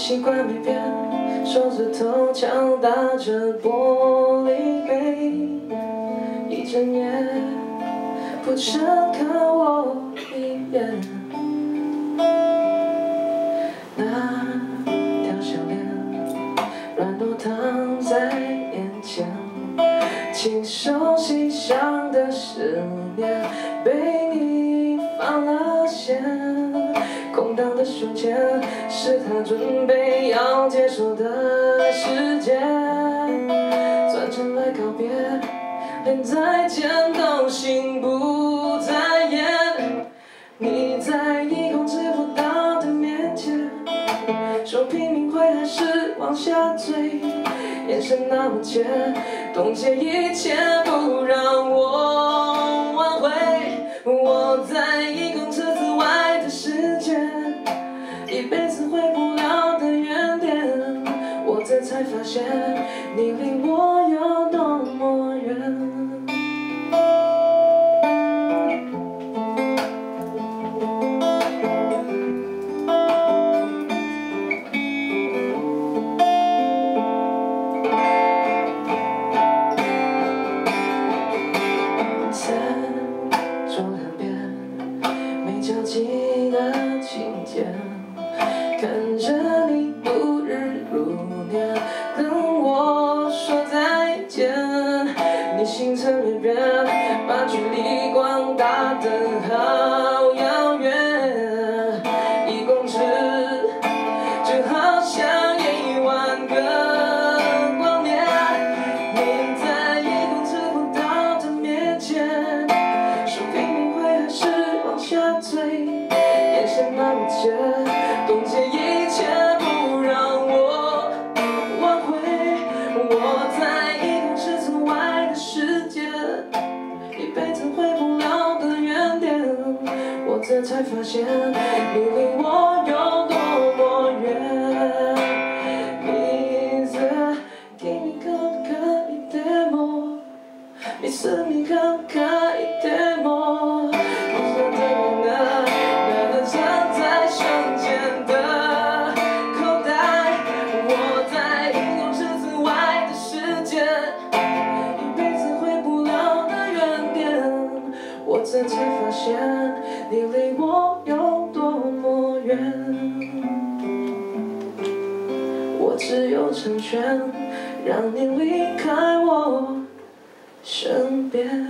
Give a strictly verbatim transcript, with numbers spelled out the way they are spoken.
习惯没变，手指头敲打着玻璃杯，一睁眼不曾看我一眼。那条项链软朵躺在眼前，轻手细想的思念被你放了线。空荡的胸前是他准备要接受的世界，转身来告别，连再见都心不在焉。你在一公尺不到的面前，手拼命挥还是往下坠，眼神那么浅，冻结一切不让我挽回。我在一公尺之外的世界，一辈子回不了的原点，我这才发现你离我有多么远。交集的情节，看着你度日如年，跟我说再见。你星辰远远，把距离广大得好遥远，一公尺就好像一万个光年。你在一公尺不到的面前，手拼命挥还是往下坠，眼神那么浅，冻结一切不让我挽回。我在一公尺之外的世界，一辈子回不了的原点，我这才发现你离我有多么遠。水君可不可以でも水に可不可以でも我这才发现你离我有多么远，我只有成全，让你离开我身边。